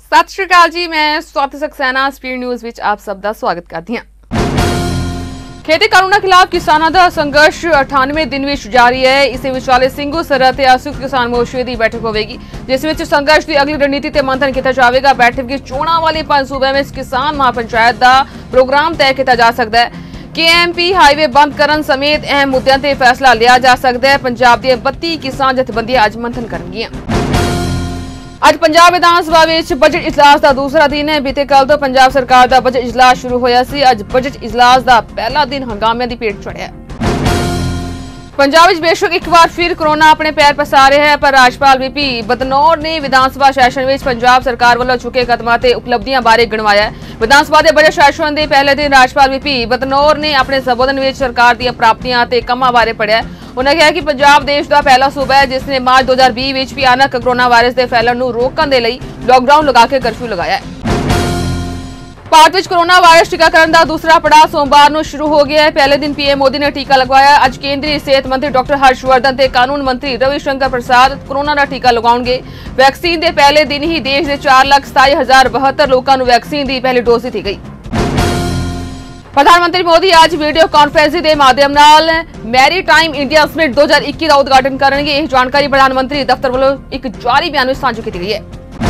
सत श्री अकाल जी, मैं Swati Saxena speed news विच आप सब दा स्वागत करती हां। खेती कानूनों खिलाफ किसानों का संघर्ष 98 दिन विच जारी है। इस विचाले ਸਿੰਘੂ सरहद ते आसू किसान मोर्चे की बैठक होगी, जिस विच संघर्ष की अगली रणनीति ते मंथन किया जाएगा। बैठक की चोणां वाले 5 सूबे में किसान महापंचायत का प्रोग्राम तय किया जा सकता है। KMP हाईवे बंद करने समेत अहम मुद्दों ते फैसला लिया जा सकता है। पंजाब दी 32 किसान जथेबंदियां अज मंथन करनगियां। अज पंजाब विधानसभा में बजट इजलास का दूसरा दिन है। बीते कल तो पंजाब सरकार का बजट इजलास शुरू होया सी। अज बजट इजलास का पहला दिन हंगामे की भेट चढ़िया। पंजाब में बेशक एक बार फिर कोरोना अपने पैर पसार रहा है, पर राज्यपाल VP बदनौर ने विधानसभा सैशन में पंजाब सरकार वालों चुके कदमां ते उपलब्धियां बारे गिणवाया। विधानसभा के बजट सैशन के पहले दिन राज्यपाल VP बदनौर ने अपने संबोधन में सरकार दी प्राप्तियां ते कमां बारे पढ़िया। उन्होंने कहा कि पंजाब देश का पहला सूबा है जिसने मार्च 2020 में भयानक कोरोना वायरस के फैलन को रोकने के लिए लॉकडाउन लगा के कर्फ्यू लगाया है। भारत में कोरोना वायरस टीकाकरण का दूसरा पड़ाव सोमवार को शुरू हो गया है। पहले दिन PM मोदी ने टीका लगवाया। अज केंद्रीय सेहत मंत्री डॉ हर्षवर्धन ते कानून मंत्री रविशंकर प्रसाद कोरोना का टीका लगाएंगे। वैक्सीन के पहले दिन ही देश के 4,27,072 लोगों को वैक्सीन की पहली डोज दी गई। प्रधानमंत्री मोदी आज वीडियो कॉन्फ्रेंसिंग के माध्यम नाल मैरीटाइम इंडिया समिट 2021 का उद्घाटन करेंगे। यह जानकारी प्रधानमंत्री दफ्तर वालों एक जारी बयान में साझी की गई है।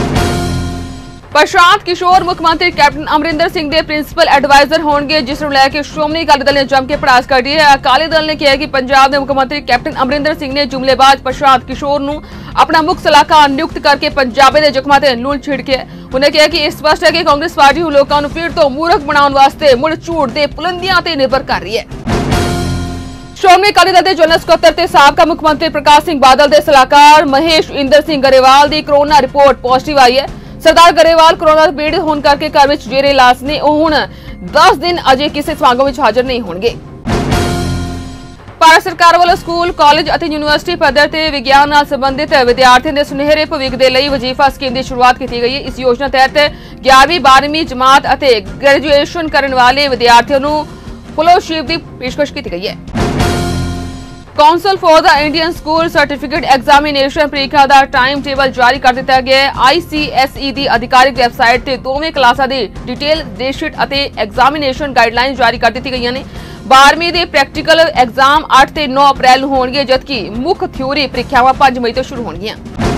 प्रशांत किशोर मुख्यमंत्री कैप्टन अमरिंदर सिंह के प्रिंसिपल एडवाइजर होंगे, जिसनूं लैके श्रोमणी अकाली दल ने जम के पड़ास कर दी है। अकाली दल ने कहा कि पंजाब के मुख्यमंत्री कैप्टन अमरिंदर सिंह ने जुमलेबाज प्रशांत किशोर नूं अपना मुख्य सलाहकार नियुक्त करके पंजाबी के जख्मां ते लूण छिड़के। उन्हें कहा कि स्पष्ट है कि कांग्रेस पार्टी लोगों को फिर तो मूर्ख बनाने वास्ते मुड़ झूठ के बुलंदियां ते निर्भर कर रही है। श्रोमणी अकाली दल के जनरल सकत्तर ते साबका मुख्यमंत्री प्रकाश सिंह बादल के सलाहकार महेश इंदर सिंह गरेवाल की कोरोना रिपोर्ट पॉजिटिव आई है। सरदार गरेवाल कोरोना पीड़ित होने करके घर में जेरे इलाज ने हुण 10 दिन अजे किसी समागम में हाजिर नहीं होंगे। भारत सरकार वालों स्कूल कॉलेज और यूनिवर्सिटी पद्धर ते विज्ञान नाल संबंधित विद्यार्थियों के सुनहरे भविख के लिए वजीफा स्कीम की शुरुआत की गई है। इस योजना तहत 11वीं 12वीं जमात और ग्रेजुएशन करने वाले विद्यार्थियों को फेलोशिप की पेशकश की गई है। Council for the Indian school certificate examination परीक्षा का टाइम टेबल जारी कर दिया गया है। ICSE की आधिकारिक वैबसाइट से 2वीं क्लासा की डिटेल डेटशीट और एग्जामिनेशन गाइडलाइन जारी कर दी गई ने। 12वीं के प्रैक्टिकल एग्जाम 8 से 9 अप्रैल होंगे, जबकि मुख्य थ्योरी परीक्षावां 5 मई तो शुरू होंगियां।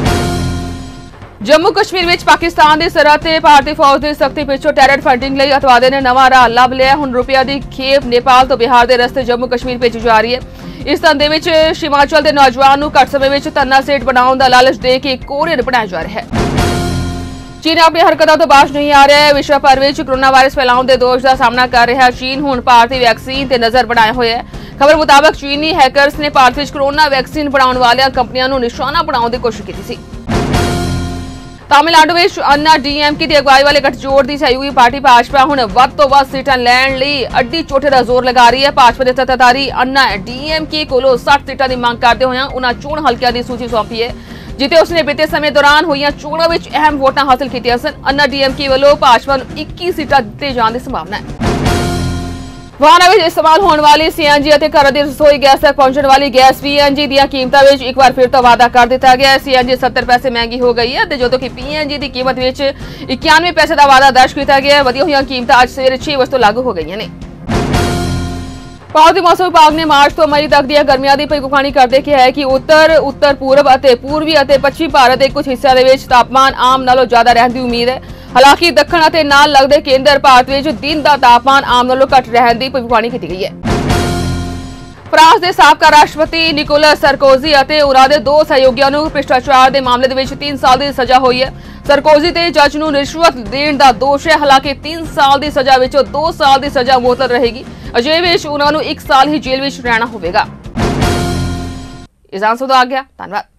जम्मू कश्मीर में पाकिस्तान की सरहद से भारतीय फौज की सख्ती पिछों टैरर फंडिंग लिए अतवादे ने नवा राह लभ लिया। हुण रुपया की खेप नेपाल तो बिहार के रस्ते जम्मू कश्मीर भेजी जा रही है। इस धंधे में हिमाचल के नौजवान को घट समय में धन्ना सेठ बनाने का लालच दे के कोरियर बनाया जा रहा है। चीन अपनी हरकतों तो बाज नहीं आ रहा है। विश्व भर में कोरोना वायरस फैलाने के दोष का सामना कर रहा है। चीन हुण भारतीय वैक्सीन ते नजर बनाए हुए है। खबर मुताबिक चीनी हैकर्स ने भारत में कोरोना वैक्सीन बनाने वाली कंपनियों को निशाना बनाने की कोशिश की थी। तमिलनाडु में अन्ना DMK की अगवाई वाले गठजोड़ की सहयोगी पार्टी भाजपा हुण वध तो वध सीटां लैण लई अड्डी चोटे का जोर लगा रही है। भाजपा के सत्ताधारी अन्ना DMK कोलों 60 सीटां की मांग करते हुए उन्होंने चोण हल्कियां की सूची सौंपी है, जिते उसने बीते समय दौरान हुई चोणों में अहम वोटां हासिल कीतियां सन। अन्ना DMK वालों भाजपा को 21 सीटां दिते जाने की संभावना है। वाहनों में इस्तेमाल होने वाली CNG और घर की रसोई गैस तक पहुंचने वाली गैस PNG दी कीमतों में एक बार फिर तो वाधा कर दिया गया है। CNG 70 पैसे महंगी हो गई है, जो कि PNG की कीमत में 91 पैसे का वाधा दर्ज किया गया है। वधिया हुई कीमत अज सवेरे 6 बजे तो लागू हो गई ने। भारतीय मौसम विभाग ने मार्च तो मई तक दी गर्मियां की भविष्यवाणी करते कहा है कि उत्तर उत्तर पूर्व और पूर्वी और पश्चिमी भारत के कुछ हिस्सों के तापमान आम नालों ज्यादा रहने की उम्मीद है। हालांकि दक्षिण और नाल लगते केंद्र भारत में दिन का तापमान आम नालों घट रहने की भविष्यवाणी की गई है। फ्रांस के साबका राष्ट्रपति निकोलस सरकोजी और उन्होंने 2 सहयोगियों को भ्रष्टाचार के मामले में 3 साल की सजा हुई है। सरकोजी ते जज को रिश्वत देने का दोष है। हालांकि 3 साल की सजा में 2 साल की सजा मुअत्तल रहेगी। अजे में उन्होंने 1 साल ही जेल में रहना होगा। इजाजत आ गया, धन्यवाद।